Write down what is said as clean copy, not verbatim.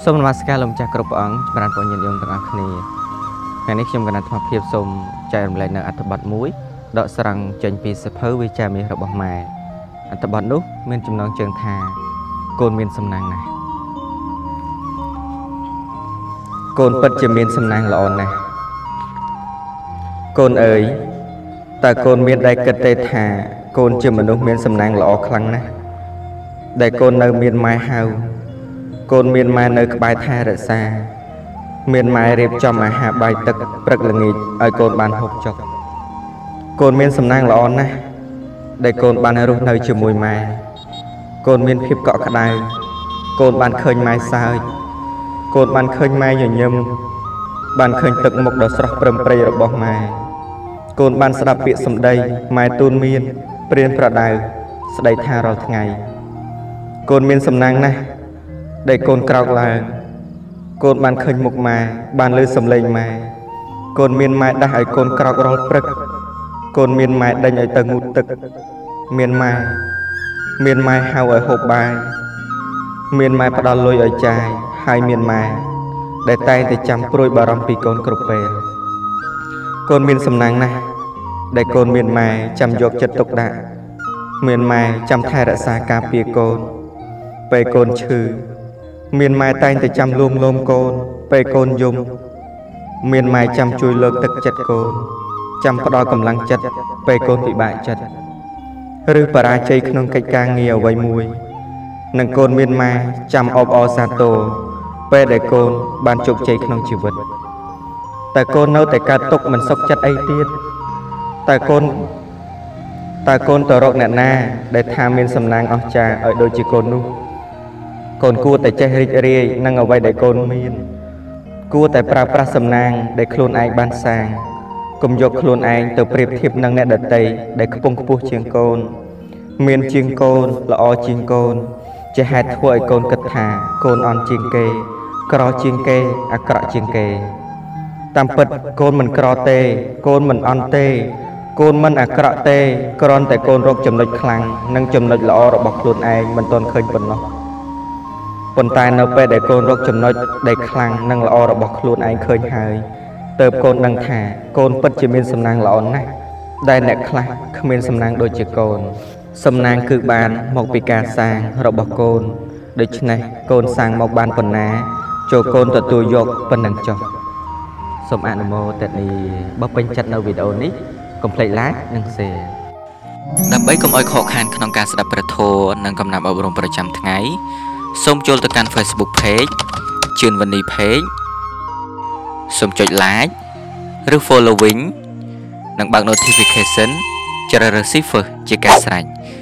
សូមនមស្ការលោកចាស់គ្រប់ព្រះអង្គប្រាណពរញាតិញោមទាំងអស់គ្នាថ្ងៃនេះខ្ញុំកណាត់ថ្មភាពសូមចែករំលែកនៅអត្ថបទមួយដកស្រង់ចេញពីសៀវភៅវិជ្ជាមាសរបស់ម៉ែអត្ថបទនោះមានចំណងជើងថាកូនមានសំណាងណាស់កូនពិតជាមានសំណាងល្អណាស់កូនអើយតើកូនមានដែលគិតទេថាកូនជាមនុស្សមានសំណាងល្អខ្លាំងណាស់ដែលកូននៅមានម៉ែហៅកូនមានម៉ែនៅក្បែរថែរក្សាមានម៉ែរៀបចំអាហារបាយទឹកព្រឹកល្ងាចឲ្យកូនបានហូបចុកកូនមានសំណាងល្អណាស់ដែលកូនបានរស់នៅជាមួយម៉ែកូនមានភាពកក់ក្ដៅកូនបានឃើញម៉ែសើចកូនបានឃើញម៉ែញញឹមបានឃើញទឹកមុខដ៏ស្រស់ព្រឹមព្រៃរបស់ម៉ែកូនបានស្ដាប់ពាក្យសម្ដីម៉ែទូនមានព្រានប្រដៅស្ដីថារាល់ថ្ងៃកូនមានសំណាងណាស់ដែលកូនក្រោកឡើងកូនបានឃើញមុខម៉ែបានឮសំឡេងម៉ែកូនមានម៉ែដាស់ឲ្យកូនក្រោករាល់ព្រឹកកូនមានម៉ែដេញឲ្យទៅងូតទឹកមានម៉ែហៅឲ្យហូបបាយមានម៉ែផ្ដល់លុយឲ្យចាយហើយមានម៉ែដែលតែងតែចាំព្រួយបារម្ភពីកូនគ្រប់ពេលកូនមានសំណាងណាស់ដែលកូនមានម៉ែចាំយកចិត្តទុកដាក់មានម៉ែចាំថែរក្សាការពារកូនពេលកូនឈឺមានម៉ែតែងតែចាំលួងលោមកូនពេលកូនយំមានម៉ែចាំជួយលើកទឹកចិត្តកូនចាំផ្ដល់កម្លាំងចិត្តពេលកូនពិបាកចិត្តឬបរាជ័យក្នុងកិច្ចការងារអ្វីមួយនិងកូនមានម៉ែចាំអបអរសាទរពេលដែលកូនបានជោគជ័យក្នុងជីវិតតែកូននៅតែកើតទុក្ខមិនសុខចិត្តអីទៀតតែកូនទៅរកអ្នកណាដែលថាមានសំណាងអស្ចារ្យឲ្យដូចជាកូននោះកូនគួរតែចេះរីករាយនឹងអ្វីដែលកូនមានគួរតែប្រើប្រាស់សំណាងដែលខ្លួនឯងបានសាងកុំយកខ្លួនឯងទៅប្រៀបធៀបនឹងអ្នកដទៃដែលខ្ពង់ខ្ពស់ជាងកូនមានជាងកូនល្អជាងកូនជាហេតុធ្វើឲ្យកូនគិតថាកូនអន់ជាងគេក្រជាងគេអាក្រក់ជាងគេតាមពិតកូនមិនក្រទេកូនមិនអន់ទេកូនមិនអាក្រក់ទេគ្រាន់តែកូនរកចំណុចខ្លាំងនិងចំណុចល្អរបស់ខ្លួនឯងមិនទាន់ឃើញប៉ុណ្ណោះប៉ុន្តែនៅពេលដែលកូនរកចំណុចដែលខ្លាំងនិងល្អរបស់ខ្លួនឯងឃើញហើយទើបកូនដឹងថាកូនពិតជាមានសំណាងល្អណាស់ដែលអ្នកខ្លះគ្មានសំណាងដូចជាកូនសំណាងគឺបានមកពីការសាងរបស់កូនដូច្នេះកូនសាងមកបានប៉ុណ្ណាចូលកូនទទួលយកប៉ុណ្ណឹងចុះសូមអនុមោទនាបើពេញចិត្តនៅវីដេអូនេះកុំភ្លេច like និង share ដើម្បីកុំឲ្យខកខានក្នុងការស្ដាប់ព្រះធម៌និងកំណាព្យអប់រំប្រចាំថ្ងៃសូមចូលទៅកាន់ Facebook Page ជឿនវណ្ណី Page សូមចុច like ឬ following និងបើក notification ជ្រើសរើស First ជាការស្រេច